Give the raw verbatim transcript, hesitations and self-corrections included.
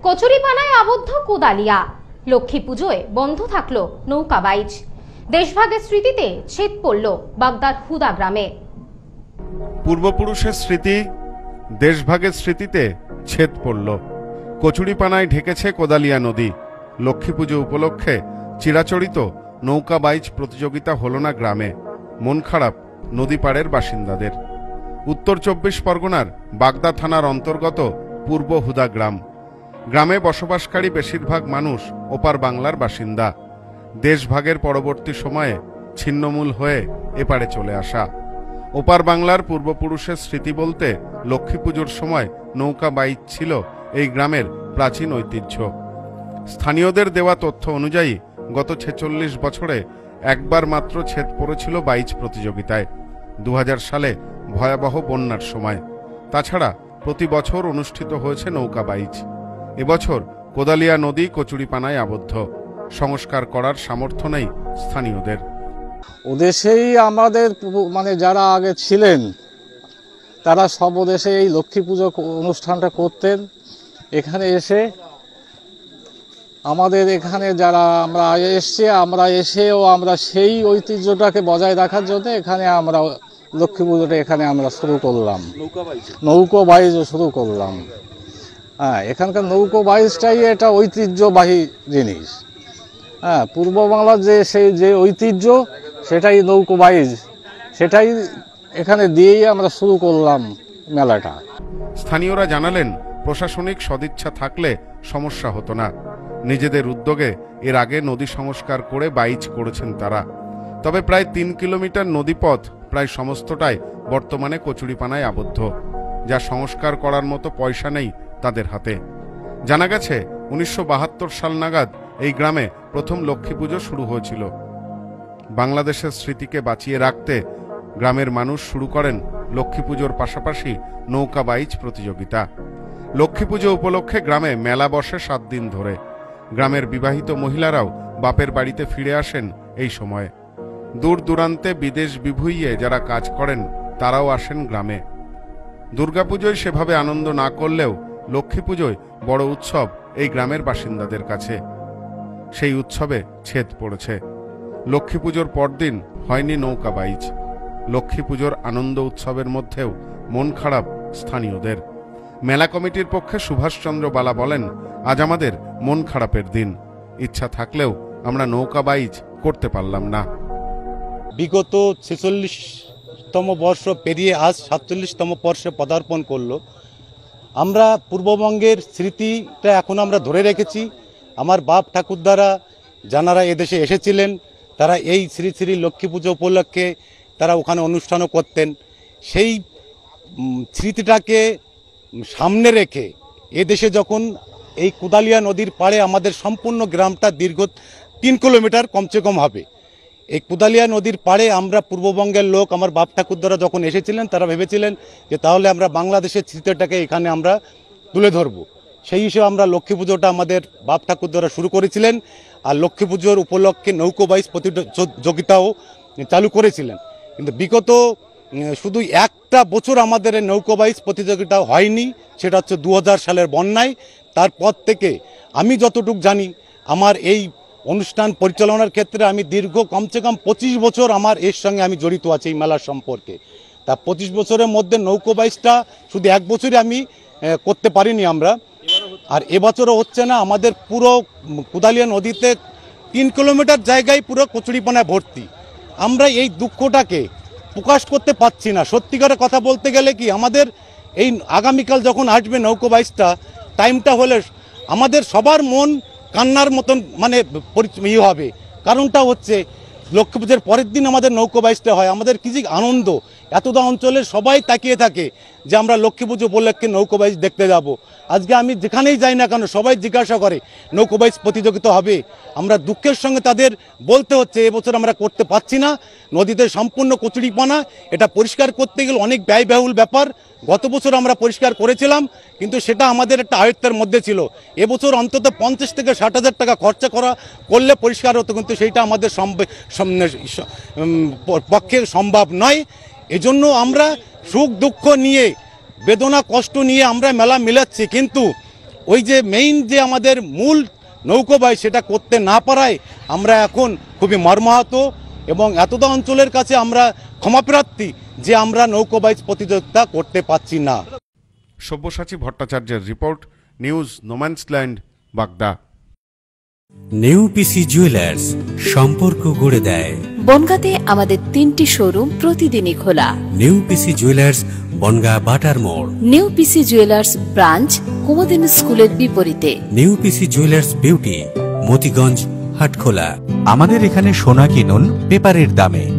কচুরিপানায় আবদ্ধ কোদালিয়া। লক্ষ্মী পুজোয় বন্ধ থাকলো নৌকা বাইচ। দেশভাগের স্মৃতিতে ছেদ পড়ল বাগদার হুদা গ্রামে। পূর্বপুরুষের স্মৃতি, দেশভাগের স্মৃতিতে ছেদ পড়ল। কচুরিপানায় ঢেকেছে কোদালিয়া নদী। লক্ষ্মী পুজো উপলক্ষে চিরাচরিত নৌকা বাইচ প্রতিযোগিতা হলো না গ্রামে। মন খারাপ নদী পাড়ের বাসিন্দাদের। উত্তর চব্বিশ পরগনার বাগদা থানার অন্তর্গত পূর্ব হুদা গ্রাম। গ্রামে বসবাসকারী বেশিরভাগ মানুষ ওপার বাংলার বাসিন্দা। দেশভাগের পরবর্তী সময়ে ছিন্নমূল হয়ে এপারে চলে আসা। ওপার বাংলার পূর্বপুরুষের স্মৃতি বলতে লক্ষ্মী পুজোর সময় নৌকা বাইচ ছিল এই গ্রামের প্রাচীন ঐতিহ্য। স্থানীয়দের দেওয়া তথ্য অনুযায়ী গত ছেচল্লিশ বছরে একবার মাত্র ছেদ পড়েছিল বাইচ প্রতিযোগিতায়, দু হাজার সালে ভয়াবহ বন্যার সময়। তাছাড়া প্রতি বছর অনুষ্ঠিত হয়েছে নৌকা বাইচ। এবছর কোদালিয়া নদী কচুরিপানায় আবদ্ধ। সংস্কার করার সামর্থ্য নেই স্থানীয়দের। ওদেশেই আমাদের মানে যারা আগে ছিলেন তারা সব ওদেশে এই লক্ষ্মী পুজো অনুষ্ঠানটা করতেন। এখানে এসে আমাদের এখানে যারা আমরা এসছি, আমরা এসেও আমরা সেই ঐতিহ্যটাকে বজায় রাখার জন্য এখানে আমরা লক্ষ্মী পুজোটা এখানে আমরা শুরু করলাম, নৌকো বাইচ শুরু করলাম। হ্যাঁ, এখানকার নৌকো বাইচটাই এটা ঐতিহ্যবাহী জিনিস। হ্যাঁ, পূর্ব বাংলার যে সেই যে ঐতিহ্য সেটাই নৌকো বাইচ, সেটাই এখানে দিয়েই আমরা শুরু করলাম মেলাটা। স্থানীয়রা জানালেন প্রশাসনিক সদিচ্ছা থাকলে সমস্যা হতো না। নিজেদের উদ্যোগে এর আগে নদী সংস্কার করে বাইচ করেছেন তারা। তবে প্রায় তিন কিলোমিটার নদীপথ প্রায় সমস্তটাই বর্তমানে কচুরিপানায় আবদ্ধ, যা সংস্কার করার মতো পয়সা নেই তাদের হাতে। জানা গেছে উনিশশো বাহাত্তর সাল নাগাদ এই গ্রামে প্রথম লক্ষ্মী পুজো শুরু হয়েছিল। বাংলাদেশের স্মৃতিকে বাঁচিয়ে রাখতে গ্রামের মানুষ শুরু করেন লক্ষ্মী পুজোর পাশাপাশি নৌকা বাইচ প্রতিযোগিতা। লক্ষ্মী পুজো উপলক্ষে গ্রামে মেলা বসে সাত দিন ধরে। গ্রামের বিবাহিত মহিলারাও বাপের বাড়িতে ফিরে আসেন এই সময়ে। দূর দূরান্তে বিদেশ বিভুঁইয়ে যারা কাজ করেন তারাও আসেন গ্রামে। দুর্গাপুজোয় সেভাবে আনন্দ না করলেও লক্ষ্মী পুজোয় বড় উৎসব এই গ্রামের বাসিন্দাদের কাছে। সেই উৎসবে ছেদ পড়েছে। লক্ষ্মী পুজোর পরদিন হয়নি নৌকা বাইচ। লক্ষ্মী পুজোর আনন্দ উৎসবের মধ্যেও মন খারাপ স্থানীয়দের। মেলা কমিটির পক্ষে সুভাষচন্দ্র বালা বলেন, আজ আমাদের মন খারাপের দিন। ইচ্ছা থাকলেও আমরা নৌকা বাইচ করতে পারলাম না। বিগত ছেচল্লিশতম বর্ষ পেরিয়ে আজ সাতচল্লিশতম বর্ষে পদার্পণ করলো। আমরা পূর্ববঙ্গের স্মৃতিটা এখন আমরা ধরে রেখেছি। আমার বাপ ঠাকুরদারা যারা এদেশে এসেছিলেন তারা এই শ্রী শ্রী লক্ষ্মী পুজো উপলক্ষে তারা ওখানে অনুষ্ঠানও করতেন। সেই স্মৃতিটাকে সামনে রেখে এদেশে যখন এই কোদালিয়া নদীর পাড়ে আমাদের সম্পূর্ণ গ্রামটা দীর্ঘ তিন কিলোমিটার কমসে কম হবে। এই কোদালিয়া নদীর পাড়ে আমরা পূর্ববঙ্গের লোক, আমার বাপ ঠাকুরদারা যখন এসেছিলেন তারা ভেবেছিলেন যে তাহলে আমরা বাংলাদেশের স্মৃতিটাকে এখানে আমরা তুলে ধরব। সেই হিসেবে আমরা লক্ষ্মী পুজোটা আমাদের বাপ ঠাকুরদারা শুরু করেছিলেন। আর লক্ষ্মী পুজোর উপলক্ষে নৌকো বাইচ প্রতিযোগিতাও চালু করেছিলেন। কিন্তু বিগত শুধু একটা বছর আমাদের নৌকো বাইচ প্রতিযোগিতা হয়নি, সেটা হচ্ছে দু হাজার সালের বন্যায়। তারপর থেকে আমি যতটুকু জানি, আমার এই অনুষ্ঠান পরিচালনার ক্ষেত্রে আমি দীর্ঘ কমসে কম পঁচিশ বছর আমার এর সঙ্গে আমি জড়িত আছি এই মেলার সম্পর্কে। তা পঁচিশ বছরের মধ্যে নৌকো বাইচটা শুধু এক বছরই আমি করতে পারিনি আমরা, আর এবছরও হচ্ছে না। আমাদের পুরো কোদালিয়া নদীতে তিন কিলোমিটার জায়গায় পুরো কচুরিপানায় ভর্তি। আমরা এই দুঃখটাকে প্রকাশ করতে পারছি না। সত্যিকারের কথা বলতে গেলে কি, আমাদের এই আগামীকাল যখন আসবে নৌকো বাইচটা, টাইমটা হলে আমাদের সবার মন কান্নার মতন মানে ইয়ে হবে। কারণটা হচ্ছে লক্ষ্মী পুজোর পরের দিন আমাদের নৌকো বাইচটা হয়। আমাদের কি যে আনন্দ, এতটা অঞ্চলের সবাই তাকিয়ে থাকে যে আমরা লক্ষ্মী পুজো উপলক্ষে নৌকো বাইচ দেখতে যাব। আজকে আমি যেখানেই যাই না কেন সবাই জিজ্ঞাসা করে নৌকো বাইচ প্রতিযোগিতা হবে। আমরা দুঃখের সঙ্গে তাদের বলতে হচ্ছে এবছর আমরা করতে পারছি না। নদীতে সম্পূর্ণ কচুরিপানা, এটা পরিষ্কার করতে গেলে অনেক ব্যয়বহুল ব্যাপার। গত বছর আমরা পরিষ্কার করেছিলাম, কিন্তু সেটা আমাদের একটা আয়ত্তের মধ্যে ছিল। এবছর অন্তত পঞ্চাশ থেকে ষাট হাজার টাকা খরচা করা করলে পরিষ্কার হতো, কিন্তু সেইটা আমাদের পক্ষে সম্ভব নয়। এজন্য আমরা সুখ দুঃখ নিয়ে, বেদনা কষ্ট নিয়ে আমরা মেলা মিলাচ্ছি, কিন্তু ওই যে মেইন যে আমাদের মূল নৌকোবাই সেটা করতে না পারায় আমরা এখন খুবই মর্মাহত এবং এতটা অঞ্চলের কাছে আমরা ক্ষমাপ্রার্থী যে আমরা নৌকোবাইজ প্রতিযোগিতা করতে পারছি না। সব্যসাচী ভট্টাচার্যের রিপোর্ট, নিউজ নোম্যান্সল্যান্ড, বাগদা। নেউপিসি জুয়েলার্স, সম্পর্ক গড়ে দেয়। বনগাঁতে আমাদের তিনটি শোরুম প্রতিদিনই খোলা। নেউপিসি জুয়েলার্স, বনগা বাটার মোড়। নেউপিসি জুয়েলার্স ব্রাঞ্চ, কুমদিন স্কুলের বিপরীতে। নেউপিসি জুয়েলার্স বিউটি, মতিগঞ্জ, হাটখোলা। আমাদের এখানে সোনা কিনুন পেপারের দামে।